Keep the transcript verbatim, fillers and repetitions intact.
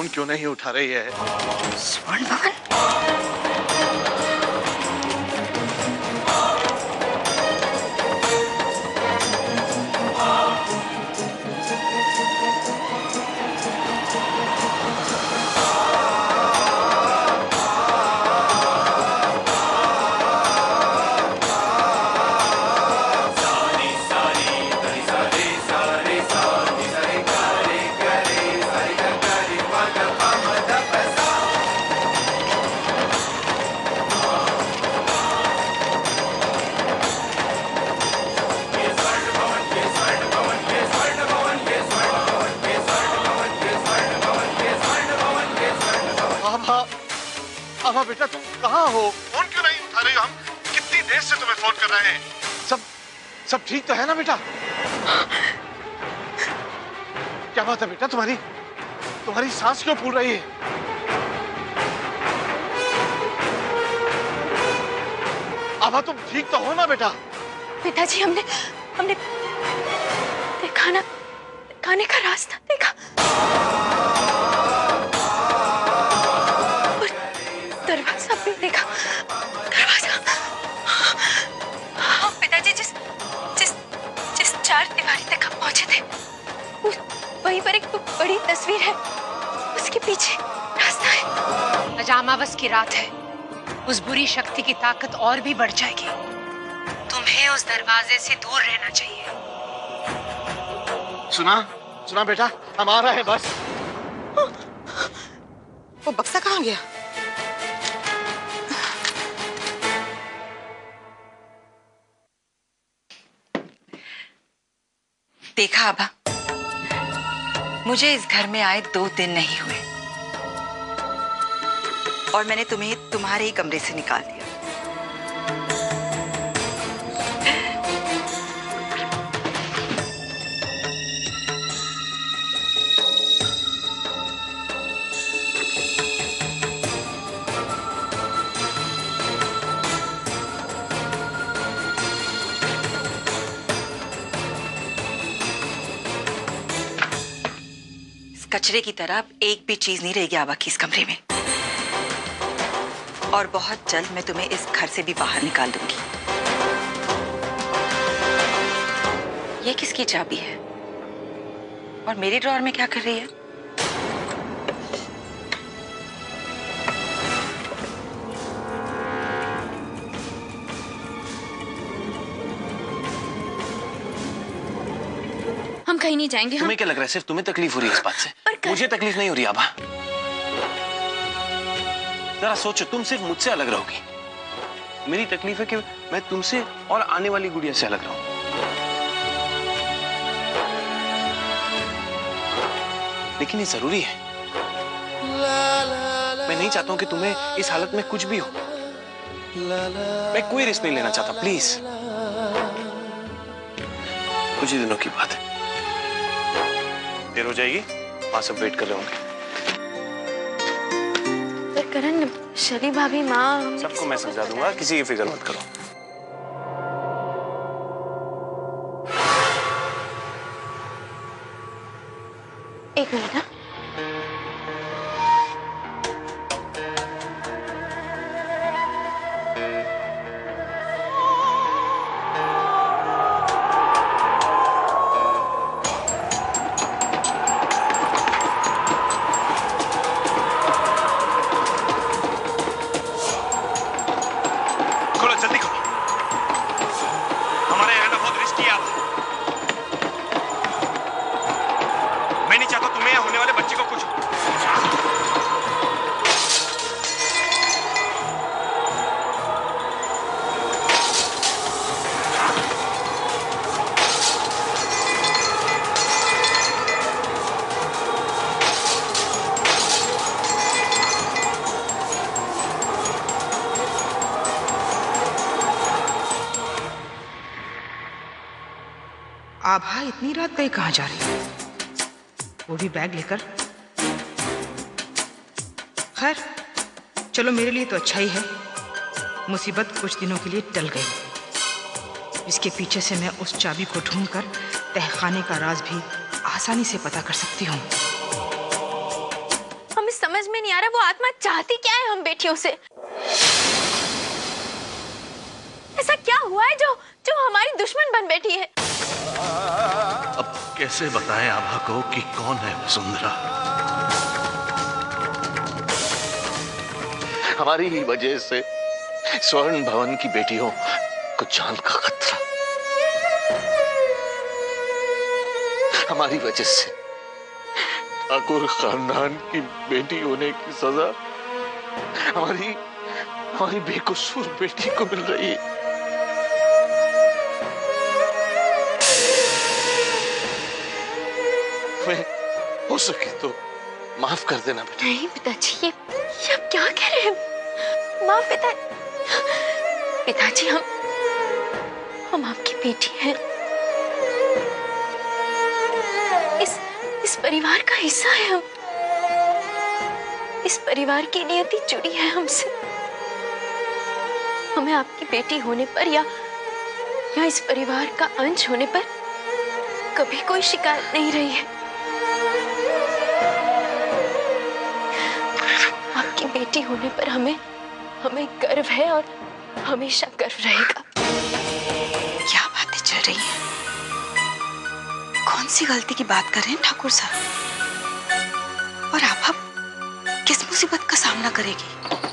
क्यों नहीं उठा रही है? स्वर्ण भवन? आभा बेटा, तुम कहाँ हो? फोन क्यों नहीं उठा रही हो? हम कितनी देर से तुम्हें फोन कर रहे हैं। सब सब ठीक तो है ना बेटा? क्या बात है बेटा, तुम्हारी तुम्हारी सांस क्यों फूल रही है? आभा तुम ठीक तो हो ना बेटा? पिताजी, हमने हमने देखा ना, खाने का रास्ता देखा, दरवाजा भी देखा, दरवाजा। हाँ पिताजी, जिस जिस जिस चार दीवारी तक हम पहुंचे थे, वहीं पर एक बड़ी तस्वीर है, उसके पीछे रास्ता है। आज अमावस की रात है, उस बुरी शक्ति की ताकत और भी बढ़ जाएगी। तुम्हें उस दरवाजे से दूर रहना चाहिए। सुना सुना बेटा, हम आ रहे हैं बस। वो बक्सा कहाँ गया? देखा आभा, मुझे इस घर में आए दो दिन नहीं हुए और मैंने तुम्हें तुम्हारे ही कमरे से निकाल दिया। कचरे की तरह एक भी चीज नहीं रहेगी आभा की इस कमरे में, और बहुत जल्द मैं तुम्हें इस घर से भी बाहर निकाल दूंगी। ये किसकी चाबी है और मेरे ड्रॉअर में क्या कर रही है? हम कहीं नहीं जाएंगे। तुम्हें क्या लग रहा है सिर्फ तुम्हें तकलीफ हो रही है इस बात से? मुझे तकलीफ नहीं हो रही आभा। जरा सोचो, तुम सिर्फ मुझसे अलग रहोगी। मेरी तकलीफ है कि मैं तुमसे और आने वाली गुड़िया से अलग रहूं। लेकिन ये जरूरी है। मैं नहीं चाहता हूं कि तुम्हें इस हालत में कुछ भी हो। मैं कोई रिस्क नहीं लेना चाहता, प्लीज। कुछ ही दिनों की बात है, देर हो जाएगी, वहां सब वेट कर रहे होंगे। करण, शली भाभी, माँ, सबको मैं समझा दूंगा, किसी की फिक्र मत करो। एक मिनट ना। आभा इतनी रात गई कहाँ जा रही है? वो भी बैग लेकर। खैर चलो, मेरे लिए तो अच्छा ही है, मुसीबत कुछ दिनों के लिए टल गई। इसके पीछे से मैं उस चाबी को ढूंढकर तहखाने का राज भी आसानी से पता कर सकती हूँ। हम बेचारा वो आत्मा चाहती क्या है हम बेटियों से? ऐसा क्या हुआ है जो जो हमारी दुश्मन बन बैठी है? अब कैसे बताएं आभा को कि कौन है वसुंधरा? हमारी ही वजह से स्वर्ण भवन की बेटियों को जान का खतरा, हमारी वजह से ठाकुर खानदान की बेटी होने की सजा हमारी हमारी बेकसूर बेटी को मिल रही है। मैं हो सके तो माफ कर देना बेटा। नहीं पिताजी, ये, ये आप क्या कह रहे हैं? माँ पिता पिताजी हम हम आपकी बेटी हैं, इस इस परिवार का हिस्सा है हम। इस परिवार की नियति जुड़ी है हमसे। हमें आपकी बेटी होने पर या या इस परिवार का अंश होने पर कभी कोई शिकायत नहीं रही है। आपकी बेटी होने पर हमें हमें गर्व है और हमेशा गर्व रहेगा। क्या बातें चल रही हैं? कौन सी गलती की बात कर रहे हैं ठाकुर साहब? और आप अब किस मुसीबत का सामना करेगी?